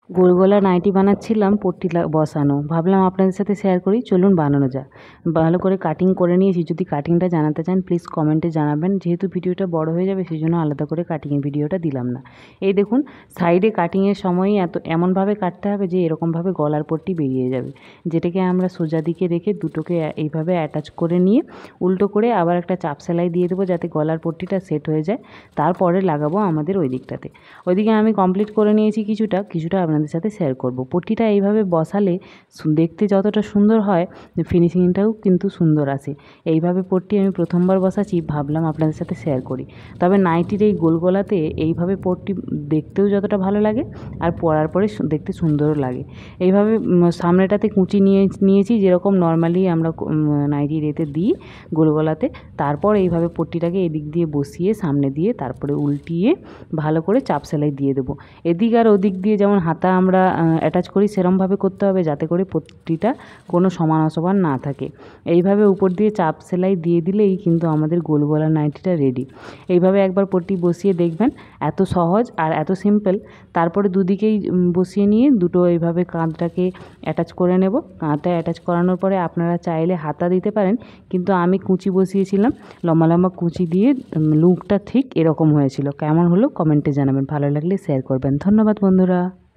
গোল গলা নাইটি বানাচ্ছিলাম, পট্টি বসানো। ভাবলাম আপনাদের সাথে শেয়ার করি, চলুন বানানো যাক। ভালো করে কাটিং করে নিয়েছি। যদি কাটিংটা জানাতে চান প্লিজ কমেন্টে জানাবেন। যেহেতু ভিডিওটা বড় হয়ে যাবে সেই জন্য আলাদা করে কাটিংয়ের ভিডিওটা দিলাম না। এই দেখুন, সাইডে কাটিংয়ের সময়ই এমনভাবে কাটতে হবে যে এরকমভাবে গলার পট্টি বেরিয়ে যাবে, যেটাকে আমরা সোজা দিকে রেখে দুটোকে এইভাবে অ্যাটাচ করে নিয়ে উল্টো করে আবার একটা চাপ সেলাই দিয়ে দেবো যাতে গলার পট্টিটা সেট হয়ে যায়। তারপরে লাগাবো আমাদের ওই দিকটাতে। ওইদিকে আমি কমপ্লিট করে নিয়েছি কিছুটা আপনাদের সাথে শেয়ার করব। পট্টিটা এইভাবে বসালে দেখতে যতটা সুন্দর হয়, ফিনিশিংটাও কিন্তু সুন্দর আসে। এইভাবে পট্টি আমি প্রথমবার বসাচ্ছি, ভাবলাম আপনাদের সাথে শেয়ার করি। তবে নাইটির এই গোল গলাতে এইভাবে পট্টি দেখতেও যতটা ভালো লাগে আর পরার পরে দেখতে সুন্দরও লাগে। এইভাবে সামনেটাতে কুঁচি নিয়েছি, যেরকম নর্মালি আমরা নাইটির এতে দিই গোল গলাতে। তারপর এইভাবে পট্টিটাকে এদিক দিয়ে বসিয়ে সামনে দিয়ে তারপরে উল্টিয়ে ভালো করে চাপ সেলাই দিয়ে দেবো। এদিক আর ওদিক দিয়ে যেমন হাতা আমরা অ্যাটাচ করি সেরমভাবে করতে হবে যাতে করে পট্টিটা কোনো সমান অসমান না থাকে। এইভাবে উপর দিয়ে চাপ সেলাই দিয়ে দিলেই কিন্তু আমাদের গোল গলা নাইটিটা রেডি। এইভাবে একবার পট্টি বসিয়ে দেখবেন, এত সহজ আর এত সিম্পল। তারপরে দুদিকেই বসিয়ে নিয়ে দুটো এইভাবে কাঁধটাকে অ্যাটাচ করে নেব। কাঁধটা অ্যাটাচ করানোর পরে আপনারা চাইলে হাতা দিতে পারেন, কিন্তু আমি কুঁচি বসিয়েছিলাম। লম্বা লম্বা কুঁচি দিয়ে লুকটা ঠিক এরকম হয়েছিল। কেমন হলো কমেন্টে জানাবেন, ভালো লাগলে শেয়ার করবেন। ধন্যবাদ বন্ধুরা।